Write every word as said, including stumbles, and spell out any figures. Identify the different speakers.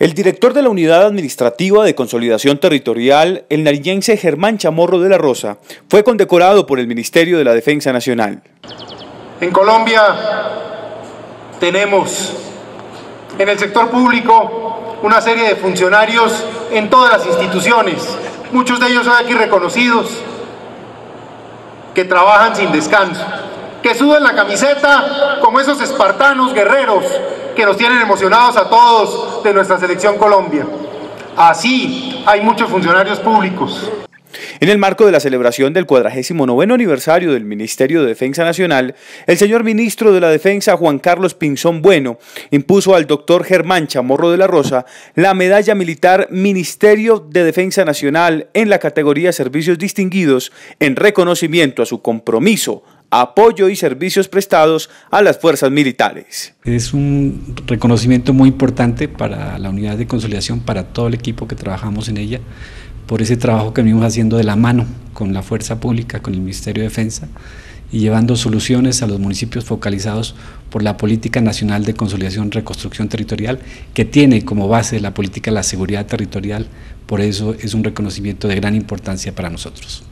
Speaker 1: El director de la Unidad Administrativa de Consolidación Territorial, el nariñense Germán Chamorro de la Rosa, fue condecorado por el Ministerio de la Defensa Nacional.
Speaker 2: En Colombia tenemos en el sector público una serie de funcionarios en todas las instituciones, muchos de ellos son aquí reconocidos, que trabajan sin descanso, que sudan la camiseta como esos espartanos guerreros que nos tienen emocionados a todos de nuestra selección Colombia. Así hay muchos funcionarios públicos.
Speaker 1: En el marco de la celebración del cuadragésimo noveno aniversario del Ministerio de Defensa Nacional, el señor ministro de la Defensa, Juan Carlos Pinzón Bueno, impuso al doctor Germán Chamorro de la Rosa la medalla militar Ministerio de Defensa Nacional en la categoría Servicios Distinguidos en reconocimiento a su compromiso, apoyo y servicios prestados a las fuerzas militares.
Speaker 3: Es un reconocimiento muy importante para la unidad de consolidación, para todo el equipo que trabajamos en ella, por ese trabajo que venimos haciendo de la mano con la fuerza pública, con el Ministerio de Defensa y llevando soluciones a los municipios focalizados por la Política Nacional de Consolidación y Reconstrucción Territorial, que tiene como base la política la seguridad territorial. Por eso es un reconocimiento de gran importancia para nosotros.